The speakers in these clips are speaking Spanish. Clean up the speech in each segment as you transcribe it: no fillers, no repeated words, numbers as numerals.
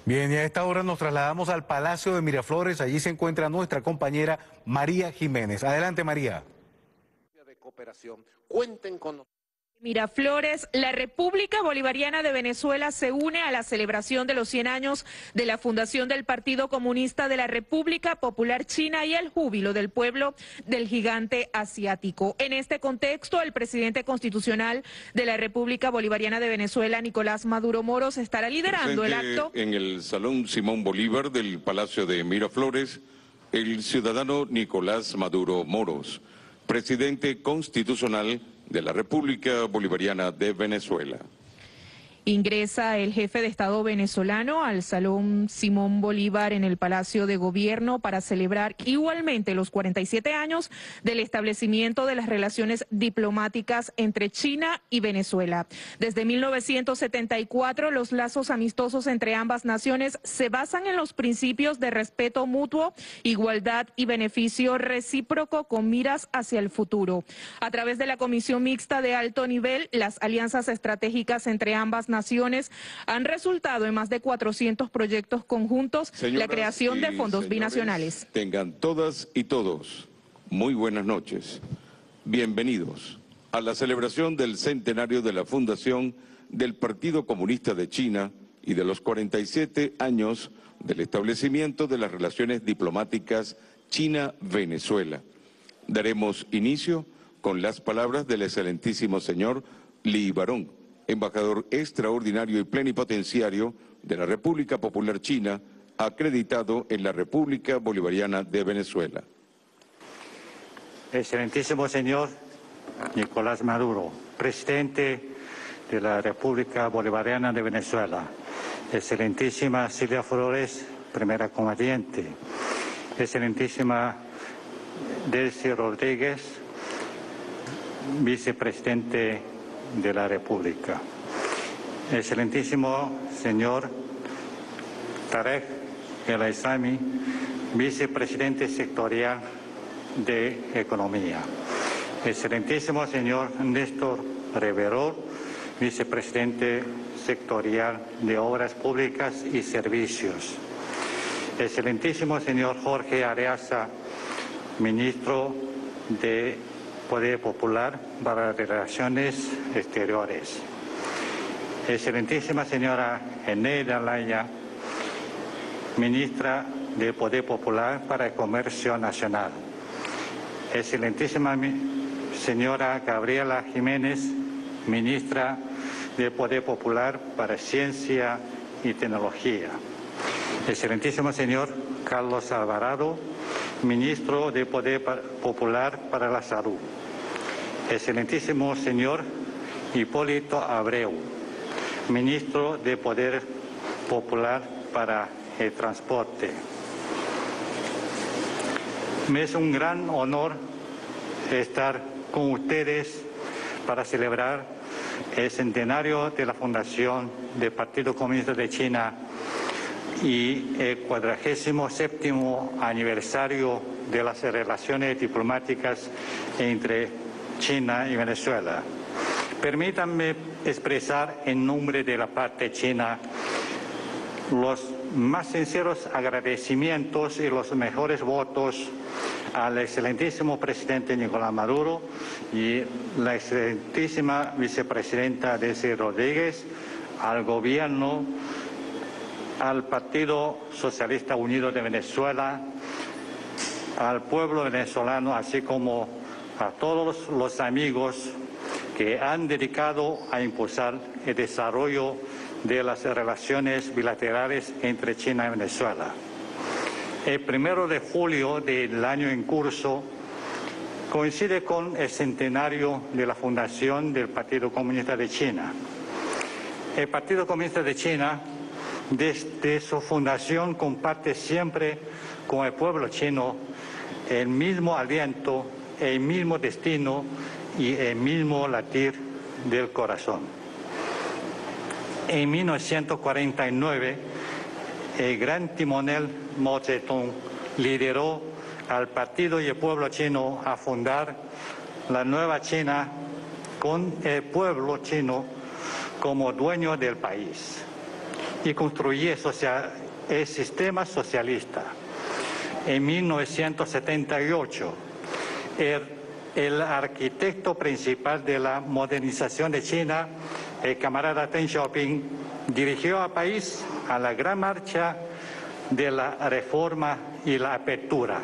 Bien, y a esta hora nos trasladamos al Palacio de Miraflores. Allí se encuentra nuestra compañera María Jiménez. Adelante, María. De cooperación. Cuenten con nosotros. Miraflores, la República Bolivariana de Venezuela se une a la celebración de los 100 años de la fundación del Partido Comunista de la República Popular China y el júbilo del pueblo del gigante asiático. En este contexto, el presidente constitucional de la República Bolivariana de Venezuela, Nicolás Maduro Moros, estará liderando el acto. En el Salón Simón Bolívar del Palacio de Miraflores, el ciudadano Nicolás Maduro Moros, presidente constitucional de la República Bolivariana de Venezuela. Ingresa el jefe de Estado venezolano al Salón Simón Bolívar en el Palacio de Gobierno para celebrar igualmente los 47 años del establecimiento de las relaciones diplomáticas entre China y Venezuela. Desde 1974, los lazos amistosos entre ambas naciones se basan en los principios de respeto mutuo, igualdad y beneficio recíproco con miras hacia el futuro. A través de la Comisión Mixta de Alto Nivel, las alianzas estratégicas entre ambas naciones han resultado en más de 400 proyectos conjuntos, la creación de fondos binacionales. Tengan todas y todos muy buenas noches. Bienvenidos a la celebración del centenario de la fundación del Partido Comunista de China y de los 47 años del establecimiento de las relaciones diplomáticas China-Venezuela. Daremos inicio con las palabras del excelentísimo señor Li Barón, embajador extraordinario y plenipotenciario de la República Popular China, acreditado en la República Bolivariana de Venezuela. Excelentísimo señor Nicolás Maduro, presidente de la República Bolivariana de Venezuela. Excelentísima Silvia Flores, primera combatiente. Excelentísima Delcy Rodríguez, vicepresidente de la República. Excelentísimo señor Tarek El Aissami, vicepresidente sectorial de Economía. Excelentísimo señor Néstor Reverol, vicepresidente sectorial de Obras Públicas y Servicios. Excelentísimo señor Jorge Arreaza, ministro de Poder Popular para Relaciones Exteriores. Excelentísima señora Eneida Laya, ministra de Poder Popular para el Comercio Nacional. Excelentísima señora Gabriela Jiménez, ministra de Poder Popular para Ciencia y Tecnología. Excelentísimo señor Carlos Alvarado, ministro de Poder Popular para la Salud. Excelentísimo señor Hipólito Abreu, ministro de Poder Popular para el Transporte. Me es un gran honor estar con ustedes para celebrar el centenario de la fundación del Partido Comunista de China y el 47º aniversario de las relaciones diplomáticas entre China y Venezuela. Permítanme expresar en nombre de la parte china los más sinceros agradecimientos y los mejores votos al excelentísimo presidente Nicolás Maduro y la excelentísima vicepresidenta Delcy Rodríguez, al gobierno, al Partido Socialista Unido de Venezuela, al pueblo venezolano, así como a todos los amigos que han dedicado a impulsar el desarrollo de las relaciones bilaterales entre China y Venezuela. El 1 de julio del año en curso coincide con el centenario de la fundación del Partido Comunista de China. El Partido Comunista de China, desde su fundación, comparte siempre con el pueblo chino el mismo aliento, el mismo destino y el mismo latir del corazón. En 1949, el gran timonel Mao Zedong lideró al partido y el pueblo chino a fundar la nueva China con el pueblo chino como dueño del país. y construir el sistema socialista. En 1978, el arquitecto principal de la modernización de China, el camarada Deng Xiaoping, dirigió al país a la gran marcha de la reforma y la apertura.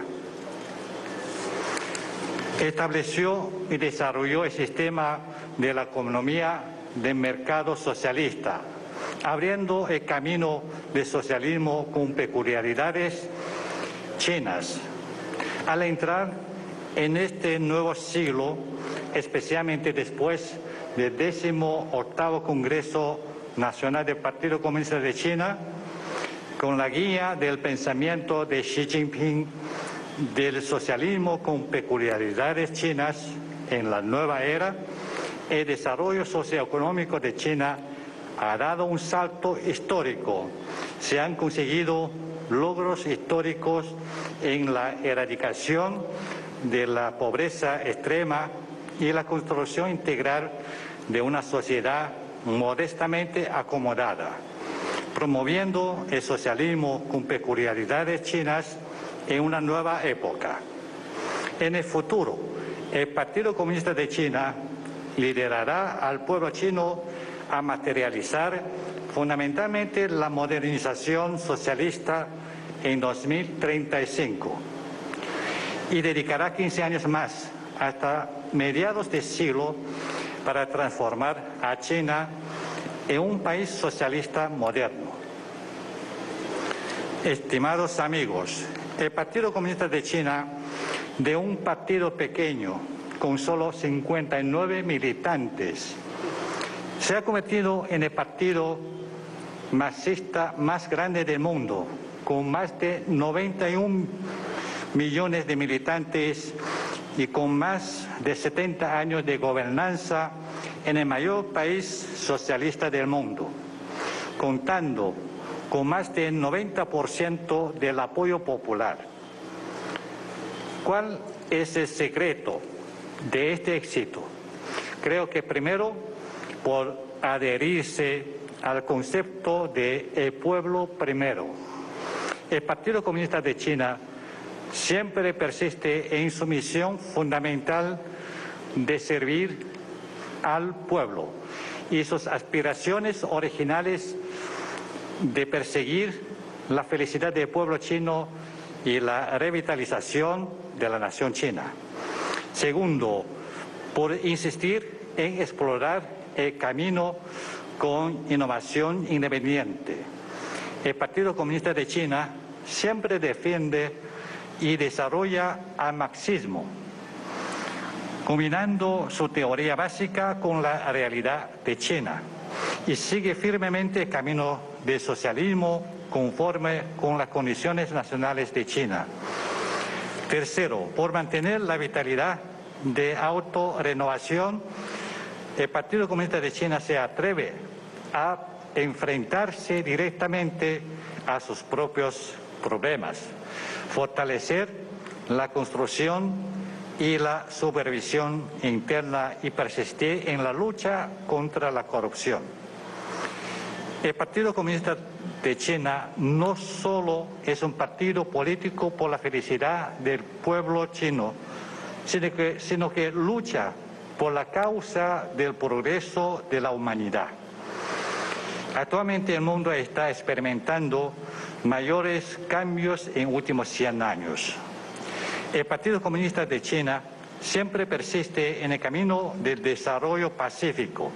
Estableció y desarrolló el sistema de la economía de mercado socialista, abriendo el camino del socialismo con peculiaridades chinas. Al entrar en este nuevo siglo, especialmente después del 18º Congreso Nacional del Partido Comunista de China, con la guía del pensamiento de Xi Jinping del socialismo con peculiaridades chinas en la nueva era, el desarrollo socioeconómico de China ha dado un salto histórico. Se han conseguido logros históricos en la erradicación de la pobreza extrema y la construcción integral de una sociedad modestamente acomodada, promoviendo el socialismo con peculiaridades chinas en una nueva época. En el futuro, el Partido Comunista de China liderará al pueblo chino a materializar fundamentalmente la modernización socialista en 2035 y dedicará 15 años más, hasta mediados de siglo, para transformar a China en un país socialista moderno. Estimados amigos, el Partido Comunista de China, de un partido pequeño con solo 59 militantes, se ha convertido en el partido marxista más grande del mundo, con más de 91 millones de militantes y con más de 70 años de gobernanza en el mayor país socialista del mundo, contando con más del 90% del apoyo popular. ¿Cuál es el secreto de este éxito? Creo que primero, por adherirse al concepto de el pueblo primero. El Partido Comunista de China siempre persiste en su misión fundamental de servir al pueblo y sus aspiraciones originales de perseguir la felicidad del pueblo chino y la revitalización de la nación china. Segundo, por insistir en explorar el camino con innovación independiente. El Partido Comunista de China siempre defiende y desarrolla al marxismo, combinando su teoría básica con la realidad de China, y sigue firmemente el camino del socialismo conforme con las condiciones nacionales de China. Tercero, por mantener la vitalidad de autorrenovación, el Partido Comunista de China se atreve a enfrentarse directamente a sus propios problemas, fortalecer la construcción y la supervisión interna y persistir en la lucha contra la corrupción. El Partido Comunista de China no solo es un partido político por la felicidad del pueblo chino, sino que lucha por la causa del progreso de la humanidad. Actualmente el mundo está experimentando mayores cambios en los últimos 100 años. El Partido Comunista de China siempre persiste en el camino del desarrollo pacífico,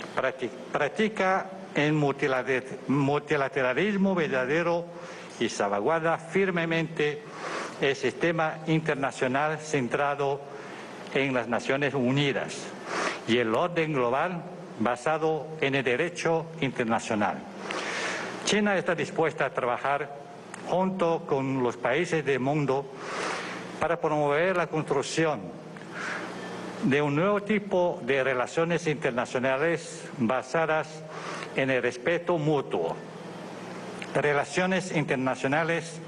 practica el multilateralismo verdadero y salvaguarda firmemente el sistema internacional centrado en las Naciones Unidas y el orden global basado en el derecho internacional. China está dispuesta a trabajar junto con los países del mundo para promover la construcción de un nuevo tipo de relaciones internacionales basadas en el respeto mutuo. Relaciones internacionales,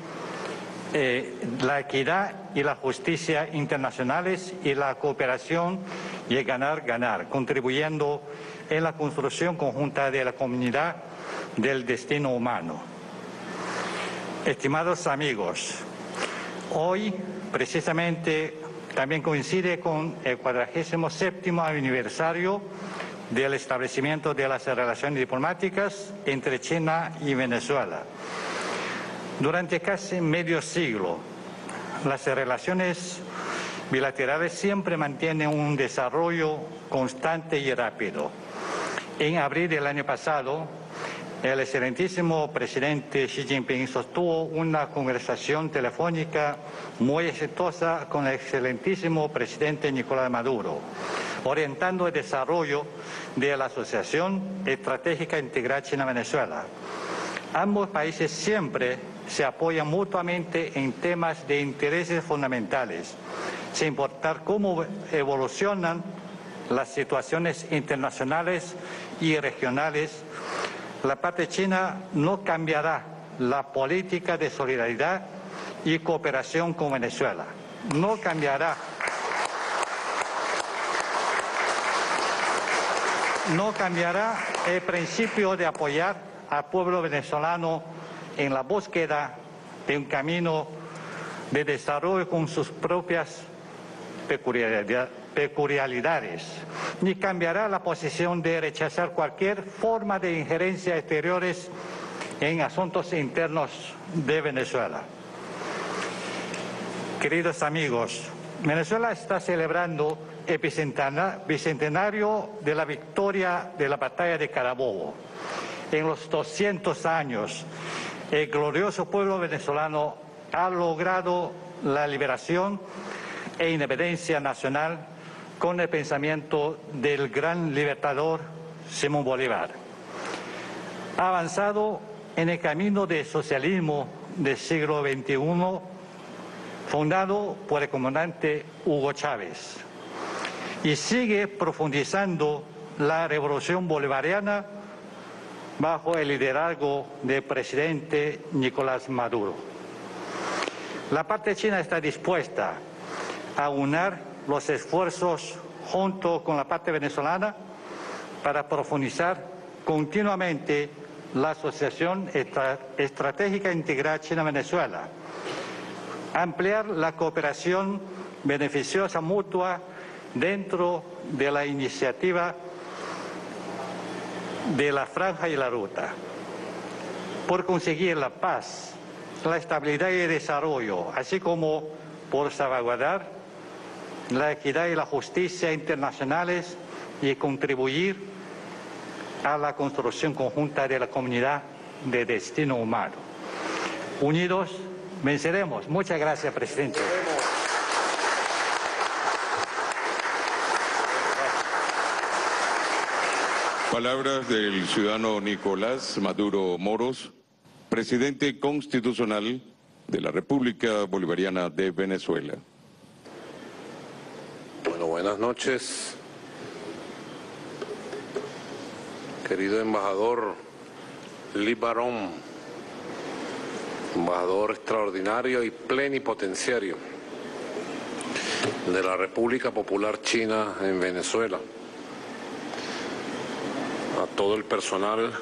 la equidad y la justicia internacionales y la cooperación y el ganar-ganar, contribuyendo en la construcción conjunta de la comunidad del destino humano. Estimados amigos, hoy precisamente también coincide con el 47º aniversario del establecimiento de las relaciones diplomáticas entre China y Venezuela. Durante casi medio siglo, las relaciones bilaterales siempre mantienen un desarrollo constante y rápido. En abril del año pasado, el excelentísimo presidente Xi Jinping sostuvo una conversación telefónica muy exitosa con el excelentísimo presidente Nicolás Maduro, orientando el desarrollo de la Asociación Estratégica Integral China-Venezuela. Ambos países siempre se apoyan mutuamente en temas de intereses fundamentales, sin importar cómo evolucionan las situaciones internacionales y regionales. La parte china no cambiará la política de solidaridad y cooperación con Venezuela. No cambiará el principio de apoyar al pueblo venezolano en la búsqueda de un camino de desarrollo con sus propias peculiaridades, ni cambiará la posición de rechazar cualquier forma de injerencia exteriores en asuntos internos de Venezuela. Queridos amigos, Venezuela está celebrando el bicentenario de la victoria de la batalla de Carabobo. En los 200 años, el glorioso pueblo venezolano ha logrado la liberación e independencia nacional con el pensamiento del gran libertador Simón Bolívar. Ha avanzado en el camino del socialismo del siglo XXI, fundado por el comandante Hugo Chávez, y sigue profundizando la revolución bolivariana bajo el liderazgo del presidente Nicolás Maduro. La parte china está dispuesta a unir los esfuerzos junto con la parte venezolana para profundizar continuamente la Asociación Estratégica Integral China-Venezuela, ampliar la cooperación beneficiosa mutua dentro de la iniciativa de la Franja y la Ruta, por conseguir la paz, la estabilidad y el desarrollo, así como por salvaguardar la equidad y la justicia internacionales y contribuir a la construcción conjunta de la comunidad de destino humano. Unidos venceremos. Muchas gracias, presidente. Palabras del ciudadano Nicolás Maduro Moros, presidente constitucional de la República Bolivariana de Venezuela. Bueno, buenas noches. Querido embajador Li Barón, embajador extraordinario y plenipotenciario de la República Popular China en Venezuela, a todo el personal,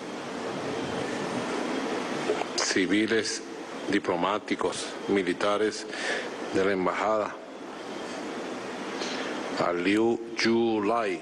civiles, diplomáticos, militares de la embajada, a Liu Yulai,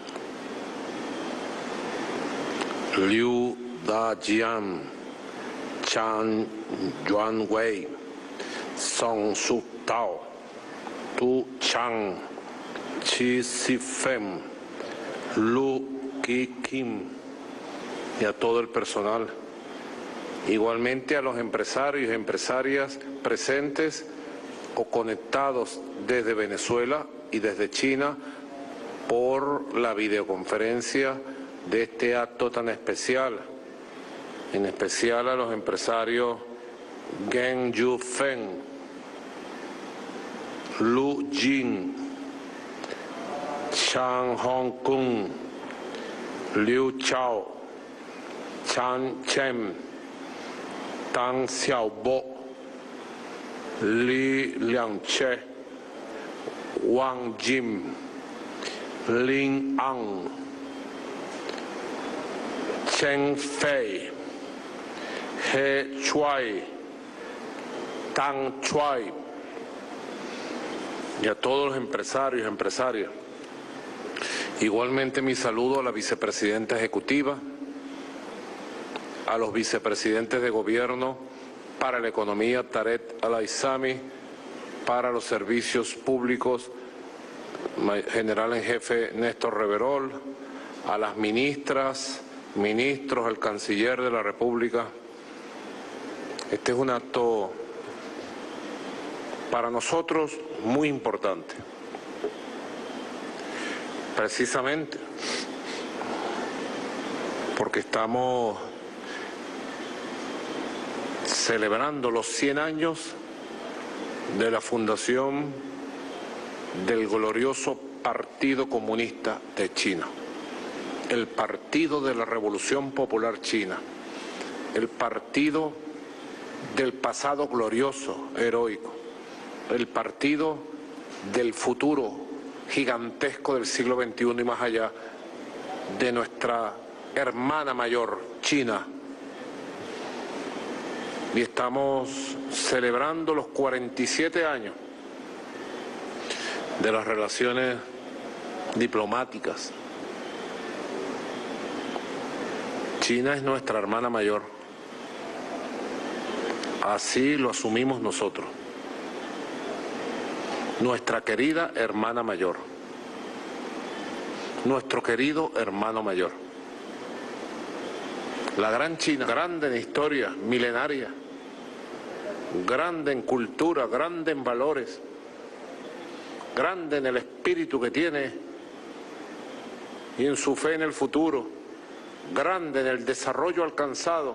Liu Dajian, Chan Yuanwei, Song Suk Tao, Tu Chang, Chi Sifem, Lu Ki Kim y a todo el personal. Igualmente a los empresarios y empresarias presentes o conectados desde Venezuela y desde China por la videoconferencia de este acto tan especial, en especial a los empresarios Geng Yufeng, Lu Jin, Chan Hong Kong, Liu Chao, Chan Chen, Tang Xiaobo, Li Liangche, Wang Jim, Lin Ang, Chen Fei, He Chuai, Tang Chuai, y a todos los empresarios y empresarias. Igualmente mi saludo a la vicepresidenta ejecutiva, a los vicepresidentes de gobierno para la economía Tarek Al-Aissami, para los servicios públicos general en jefe Néstor Reverol, a las ministras, ministros, al canciller de la República. Este es un acto para nosotros muy importante, precisamente porque estamos celebrando los 100 años de la fundación del glorioso Partido Comunista de China, el Partido de la Revolución Popular China, el partido del pasado glorioso, heroico, el partido del futuro gigantesco del siglo XXI y más allá, de nuestra hermana mayor, China. Y estamos celebrando los 47 años de las relaciones diplomáticas. China es nuestra hermana mayor. Así lo asumimos nosotros. Nuestra querida hermana mayor. Nuestro querido hermano mayor. La gran China, grande en historia, milenaria, grande en cultura, grande en valores, grande en el espíritu que tiene y en su fe en el futuro, grande en el desarrollo alcanzado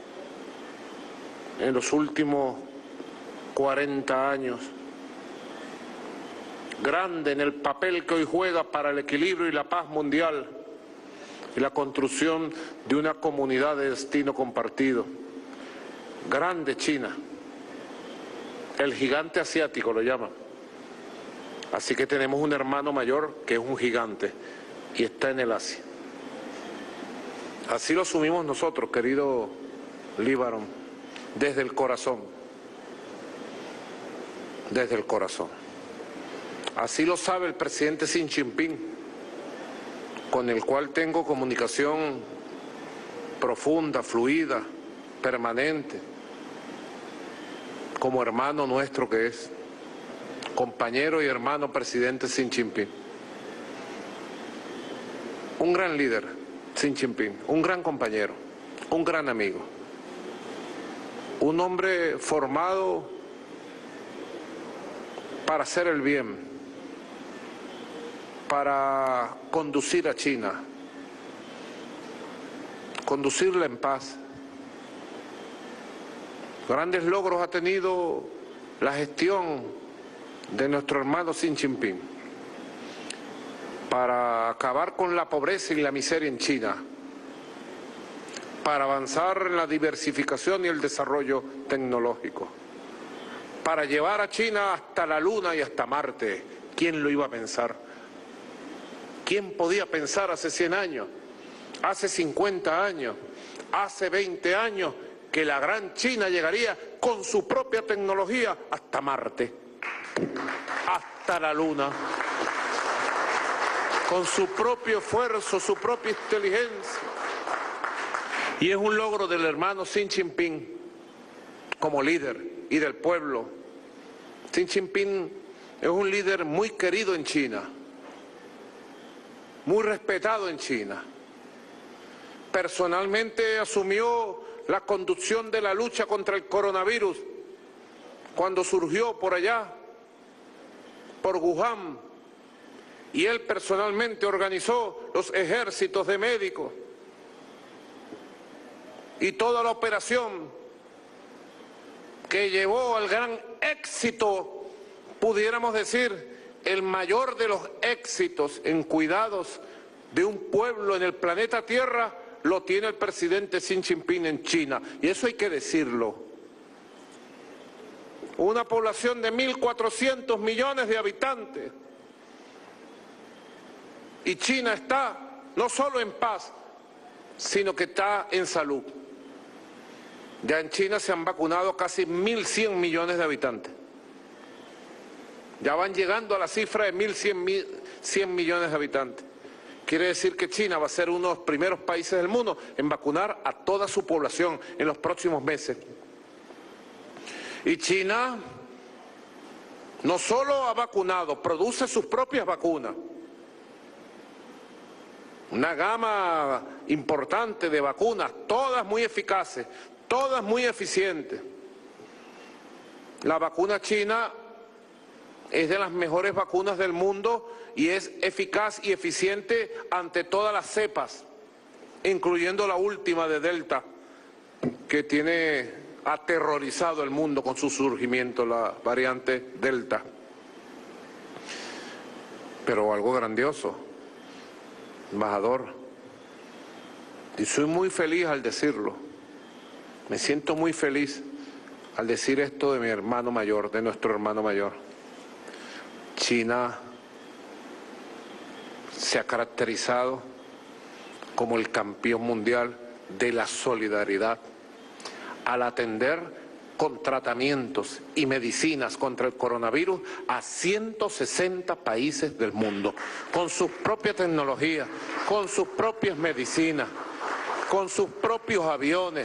en los últimos 40 años, grande en el papel que hoy juega para el equilibrio y la paz mundial y la construcción de una comunidad de destino compartido. Grande China, el gigante asiático lo llaman. Así que tenemos un hermano mayor que es un gigante y está en el Asia. Así lo asumimos nosotros, querido Líbaro, desde el corazón. Desde el corazón. Así lo sabe el presidente Xi Jinping, con el cual tengo comunicación profunda, fluida, permanente, como hermano nuestro que es, compañero y hermano presidente Xi Jinping. Un gran líder, Xi Jinping, un gran compañero, un gran amigo, un hombre formado para hacer el bien, para conducir a China, conducirla en paz. Grandes logros ha tenido la gestión de nuestro hermano Xi Jinping para acabar con la pobreza y la miseria en China, para avanzar en la diversificación y el desarrollo tecnológico, para llevar a China hasta la Luna y hasta Marte. ¿Quién lo iba a pensar? ¿Quién podía pensar hace 100 años, hace 50 años, hace 20 años que la gran China llegaría con su propia tecnología hasta Marte, hasta la Luna, con su propio esfuerzo, su propia inteligencia? Y es un logro del hermano Xi Jinping como líder y del pueblo. Xi Jinping es un líder muy querido en China, muy respetado en China. Personalmente asumió la conducción de la lucha contra el coronavirus cuando surgió por allá, por Wuhan, y él personalmente organizó los ejércitos de médicos y toda la operación que llevó al gran éxito, pudiéramos decir, el mayor de los éxitos en cuidados de un pueblo en el planeta Tierra, lo tiene el presidente Xi Jinping en China. Y eso hay que decirlo. Una población de 1.400 millones de habitantes. Y China está no solo en paz, sino que está en salud. Ya en China se han vacunado casi 1.100 millones de habitantes. Ya van llegando a la cifra de 1.100 millones de habitantes. Quiere decir que China va a ser uno de los primeros países del mundo en vacunar a toda su población en los próximos meses. Y China no solo ha vacunado, produce sus propias vacunas. Una gama importante de vacunas, todas muy eficaces, todas muy eficientes. La vacuna china es de las mejores vacunas del mundo y es eficaz y eficiente ante todas las cepas, incluyendo la última de Delta, que tiene aterrorizado el mundo con su surgimiento, la variante Delta. Pero algo grandioso, embajador, y soy muy feliz al decirlo, me siento muy feliz al decir esto de mi hermano mayor, de nuestro hermano mayor. China se ha caracterizado como el campeón mundial de la solidaridad al atender con tratamientos y medicinas contra el coronavirus a 160 países del mundo, con sus propias tecnologías, con sus propias medicinas, con sus propios aviones,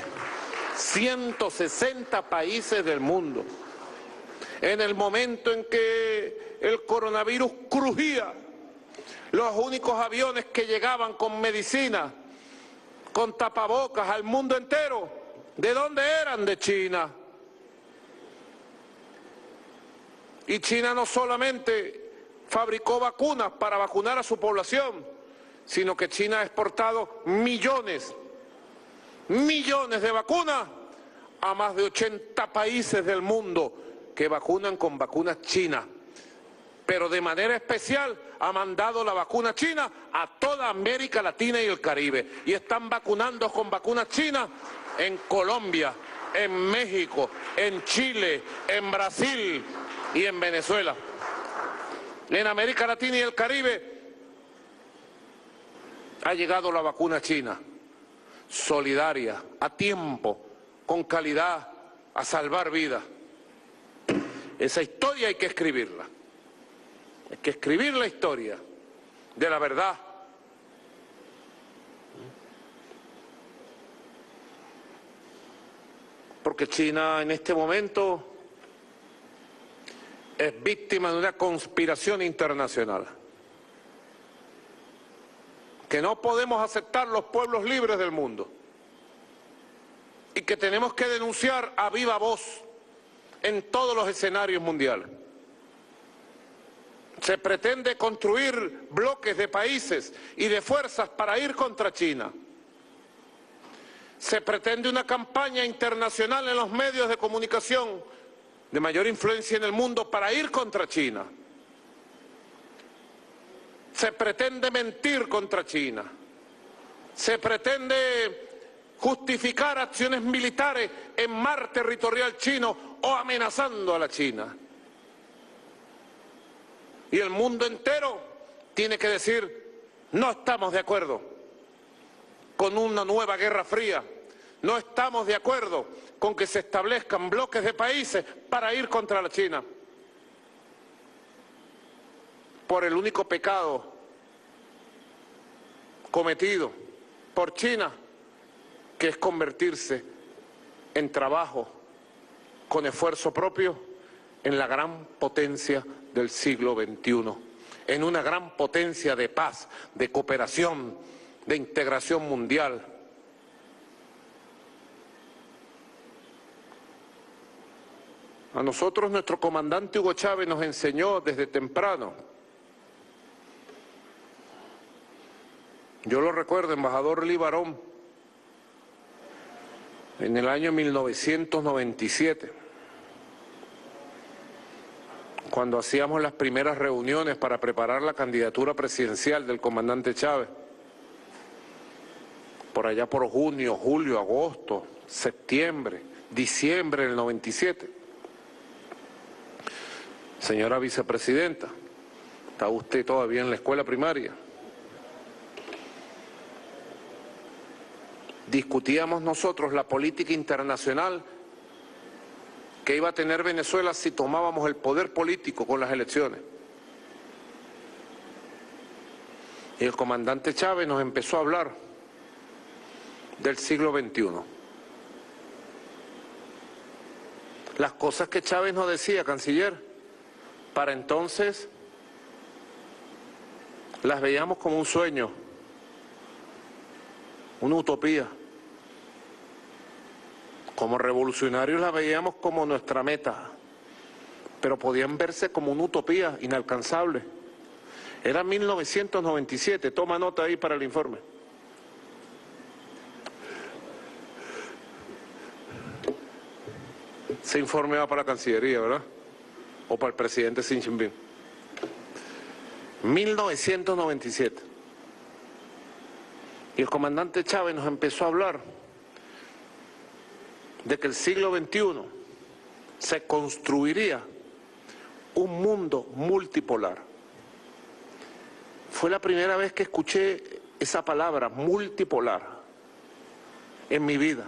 160 países del mundo. En el momento en que el coronavirus crujía, los únicos aviones que llegaban con medicina, con tapabocas al mundo entero, ¿de dónde eran? De China. Y China no solamente fabricó vacunas para vacunar a su población, sino que China ha exportado millones de vacunas a más de 80 países del mundo que vacunan con vacunas chinas. Pero de manera especial ha mandado la vacuna china a toda América Latina y el Caribe. Y están vacunando con vacunas chinas en Colombia, en México, en Chile, en Brasil y en Venezuela. En América Latina y el Caribe ha llegado la vacuna china, solidaria, a tiempo, con calidad, a salvar vidas. Esa historia hay que escribirla. Hay que escribir la historia de la verdad. Porque China en este momento es víctima de una conspiración internacional que no podemos aceptar los pueblos libres del mundo y que tenemos que denunciar a viva voz en todos los escenarios mundiales. Se pretende construir bloques de países y de fuerzas para ir contra China. Se pretende una campaña internacional en los medios de comunicación de mayor influencia en el mundo para ir contra China. Se pretende mentir contra China. Se pretende justificar acciones militares en mar territorial chino o amenazando a la China. Y el mundo entero tiene que decir, no estamos de acuerdo con una nueva guerra fría, no estamos de acuerdo con que se establezcan bloques de países para ir contra la China, por el único pecado cometido por China, que es convertirse en trabajo con esfuerzo propio en la gran potencia del siglo XXI, en una gran potencia de paz, de cooperación, de integración mundial. A nosotros nuestro comandante Hugo Chávez nos enseñó desde temprano. Yo lo recuerdo, embajador Lee Barón, en el año 1997, cuando hacíamos las primeras reuniones para preparar la candidatura presidencial del comandante Chávez, por allá por junio, julio, agosto, septiembre, diciembre del 97. Señora vicepresidenta, ¿está usted todavía en la escuela primaria? discutíamos nosotros la política internacional que iba a tener Venezuela si tomábamos el poder político con las elecciones. Y el comandante Chávez nos empezó a hablar del siglo XXI. Las cosas que Chávez nos decía, canciller, para entonces las veíamos como un sueño, una utopía. Como revolucionarios las veíamos como nuestra meta, pero podían verse como una utopía inalcanzable. Era 1997, toma nota ahí para el informe. Ese informe va para la Cancillería, ¿verdad? O para el presidente Xi Jinping. 1997. Y el comandante Chávez nos empezó a hablar de que el siglo XXI se construiría un mundo multipolar. Fue la primera vez que escuché esa palabra, multipolar, en mi vida.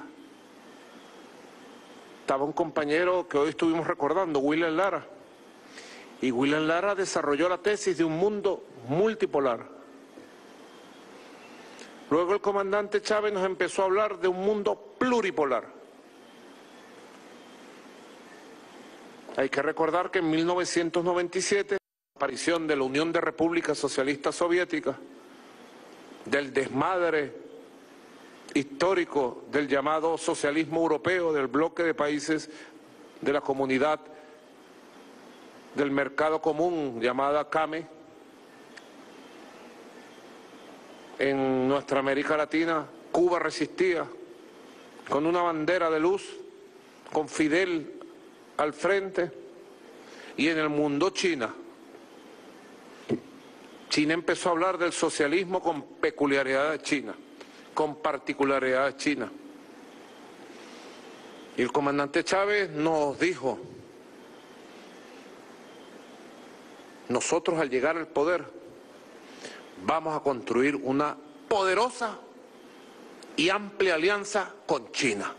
Estaba un compañero que hoy estuvimos recordando, William Lara, y William Lara desarrolló la tesis de un mundo multipolar. Luego el comandante Chávez nos empezó a hablar de un mundo pluripolar. Hay que recordar que en 1997, la aparición de la Unión de Repúblicas Socialistas Soviéticas, del desmadre histórico del llamado socialismo europeo, del bloque de países de la comunidad del mercado común llamada CAME, en nuestra América Latina, Cuba resistía con una bandera de luz, con Fidel al frente, y en el mundo China. China empezó a hablar del socialismo con peculiaridades chinas, con particularidades chinas. Y el comandante Chávez nos dijo, nosotros al llegar al poder vamos a construir una poderosa y amplia alianza con China,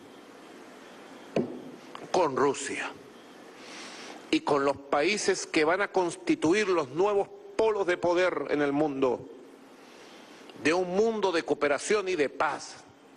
con Rusia y con los países que van a constituir los nuevos polos de poder en el mundo, de un mundo de cooperación y de paz.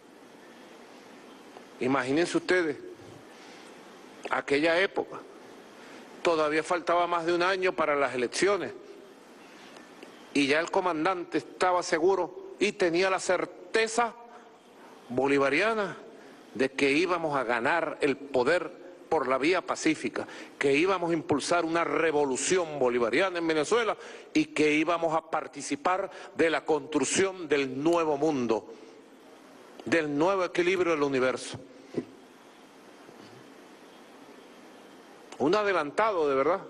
Imagínense ustedes, aquella época, todavía faltaba más de un año para las elecciones, y ya el comandante estaba seguro y tenía la certeza bolivariana de que íbamos a ganar el poder por la vía pacífica, que íbamos a impulsar una revolución bolivariana en Venezuela y que íbamos a participar de la construcción del nuevo mundo, del nuevo equilibrio del universo. Un adelantado, de verdad.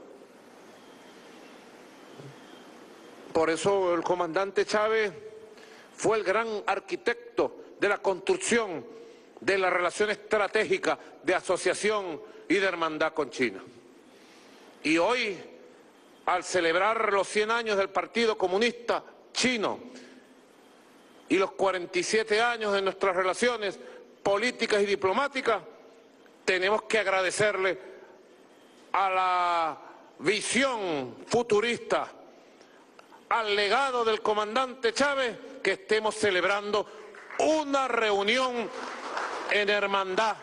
Por eso el comandante Chávez fue el gran arquitecto de la construcción de la relación estratégica de asociación y de hermandad con China. Y hoy, al celebrar los 100 años del Partido Comunista Chino y los 47 años de nuestras relaciones políticas y diplomáticas, tenemos que agradecerle a la visión futurista, al legado del comandante Chávez, que estemos celebrando una reunión en hermandad,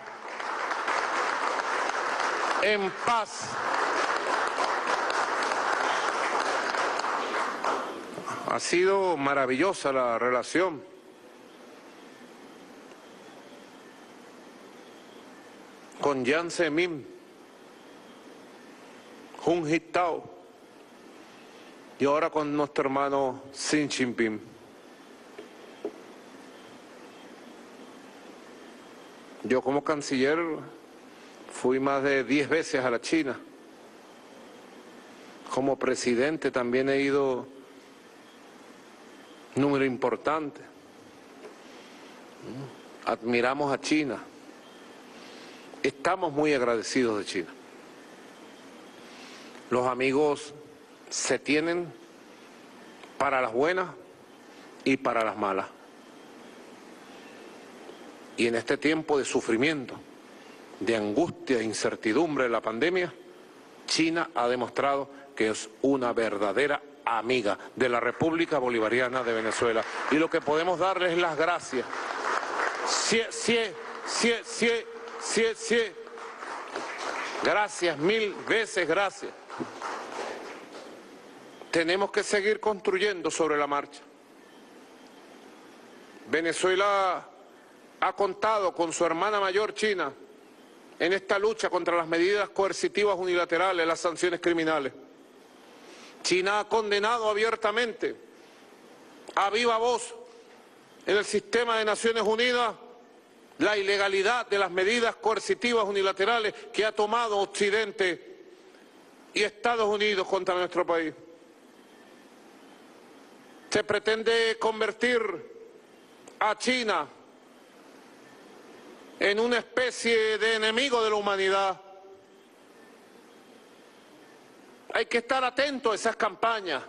en paz. Ha sido maravillosa la relación. Con Jiang Zemin, Hu Jintao y ahora con nuestro hermano Xi Jinping. Yo como canciller fui más de 10 veces a la China. Como presidente también he ido número importante. Admiramos a China. Estamos muy agradecidos de China. Los amigos se tienen para las buenas y para las malas. Y en este tiempo de sufrimiento, de angustia e incertidumbre de la pandemia, China ha demostrado que es una verdadera amiga de la República Bolivariana de Venezuela. Y lo que podemos darles es las gracias. Gracias, mil veces gracias. Tenemos que seguir construyendo sobre la marcha. Venezuela ha contado con su hermana mayor China en esta lucha contra las medidas coercitivas unilaterales, las sanciones criminales. China ha condenado abiertamente, a viva voz, en el sistema de Naciones Unidas, la ilegalidad de las medidas coercitivas unilaterales que ha tomado Occidente y Estados Unidos contra nuestro país. Se pretende convertir a China en una especie de enemigo de la humanidad. Hay que estar atento a esas campañas.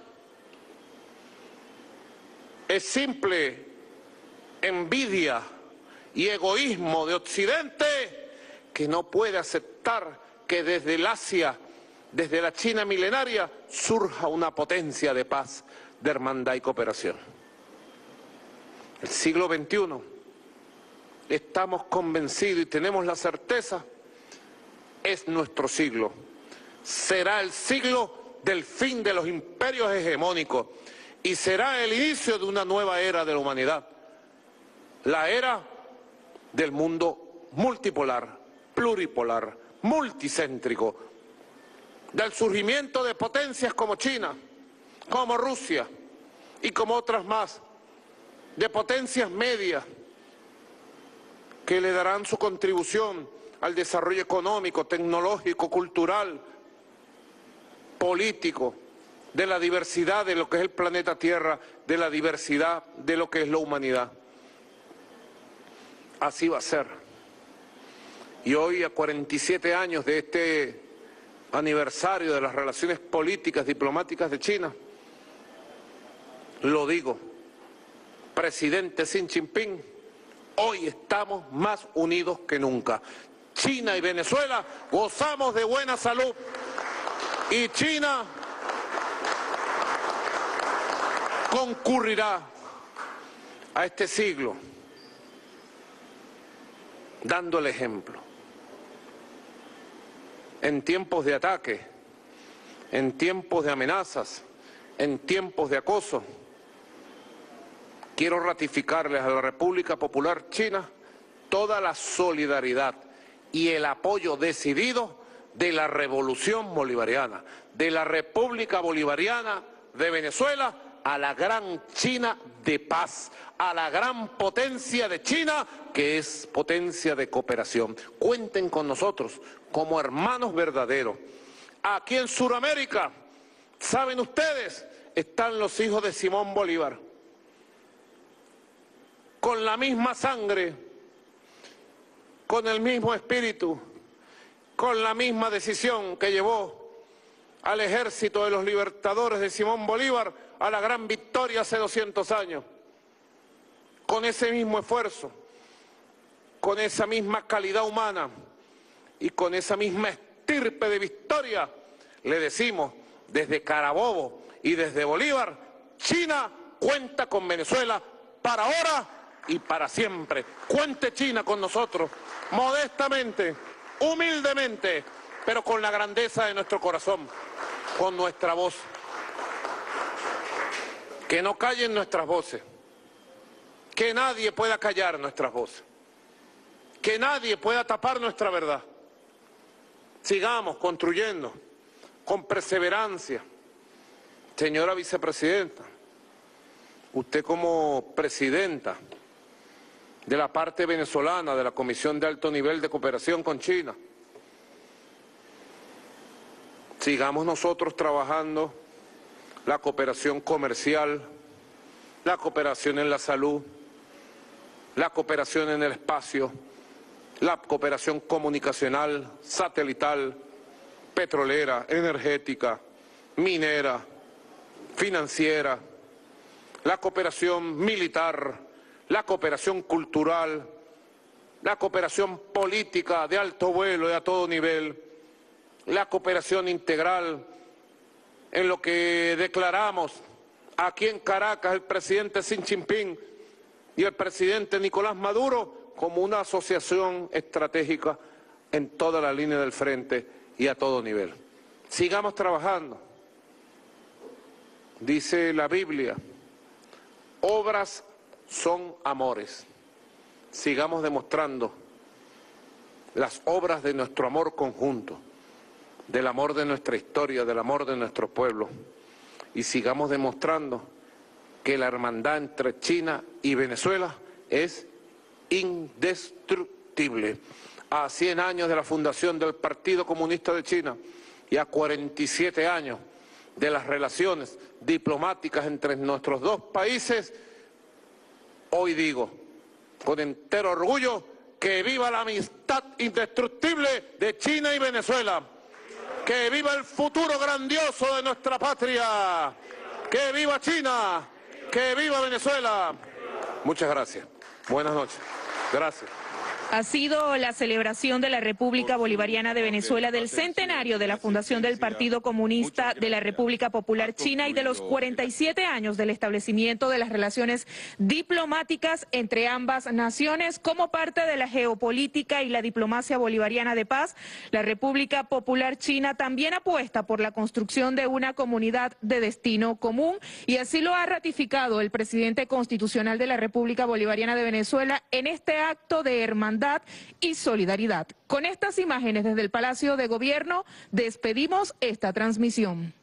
Es simple envidia y egoísmo de Occidente que no puede aceptar que desde el Asia, desde la China milenaria, surja una potencia de paz, de hermandad y cooperación. El siglo XXI, estamos convencidos y tenemos la certeza, es nuestro siglo. Será el siglo del fin de los imperios hegemónicos y será el inicio de una nueva era de la humanidad. La era del mundo multipolar, pluripolar, multicéntrico, del surgimiento de potencias como China, como Rusia y como otras más, de potencias medias que le darán su contribución al desarrollo económico, tecnológico, cultural, político, de la diversidad de lo que es el planeta Tierra, de la diversidad de lo que es la humanidad. Así va a ser. Y hoy, a 47 años de este aniversario de las relaciones políticas, diplomáticas de China, lo digo, presidente Xi Jinping, hoy estamos más unidos que nunca. China y Venezuela gozamos de buena salud y China concurrirá a este siglo dando el ejemplo. En tiempos de ataque, en tiempos de amenazas, en tiempos de acoso, quiero ratificarles a la República Popular China toda la solidaridad y el apoyo decidido de la Revolución Bolivariana, de la República Bolivariana de Venezuela a la gran China de paz, a la gran potencia de China que es potencia de cooperación. Cuenten con nosotros como hermanos verdaderos. Aquí en Sudamérica, ¿saben ustedes? Están los hijos de Simón Bolívar, con la misma sangre, con el mismo espíritu, con la misma decisión que llevó al ejército de los libertadores de Simón Bolívar a la gran victoria hace 200 años. Con ese mismo esfuerzo, con esa misma calidad humana y con esa misma estirpe de victoria, le decimos desde Carabobo y desde Bolívar, China cuenta con Venezuela para ahora y para siempre. Cuente China con nosotros, modestamente, humildemente, pero con la grandeza de nuestro corazón, con nuestra voz. Que no callen nuestras voces, que nadie pueda callar nuestras voces, que nadie pueda tapar nuestra verdad. Sigamos construyendo con perseverancia. Señora vicepresidenta, usted como presidenta de la parte venezolana de la Comisión de Alto Nivel de Cooperación con China, sigamos nosotros trabajando la cooperación comercial, la cooperación en la salud, la cooperación en el espacio, la cooperación comunicacional, satelital, petrolera, energética, minera, financiera, la cooperación militar, la cooperación cultural, la cooperación política de alto vuelo y a todo nivel, la cooperación integral en lo que declaramos aquí en Caracas el presidente Xi Jinping y el presidente Nicolás Maduro como una asociación estratégica en toda la línea del frente y a todo nivel. Sigamos trabajando. Dice la Biblia, obras son amores. Sigamos demostrando las obras de nuestro amor conjunto, del amor de nuestra historia, del amor de nuestro pueblo, y sigamos demostrando que la hermandad entre China y Venezuela es indestructible. A 100 años de la fundación del Partido Comunista de China y a 47 años de las relaciones diplomáticas entre nuestros dos países, hoy digo, con entero orgullo, que viva la amistad indestructible de China y Venezuela, que viva el futuro grandioso de nuestra patria, que viva China, que viva Venezuela. Muchas gracias. Buenas noches. Gracias. Ha sido la celebración de la República Bolivariana de Venezuela del centenario de la fundación del Partido Comunista de la República Popular China y de los 47 años del establecimiento de las relaciones diplomáticas entre ambas naciones. Como parte de la geopolítica y la diplomacia bolivariana de paz, la República Popular China también apuesta por la construcción de una comunidad de destino común, y así lo ha ratificado el presidente constitucional de la República Bolivariana de Venezuela en este acto de hermandad y solidaridad. Con estas imágenes desde el Palacio de Gobierno despedimos esta transmisión.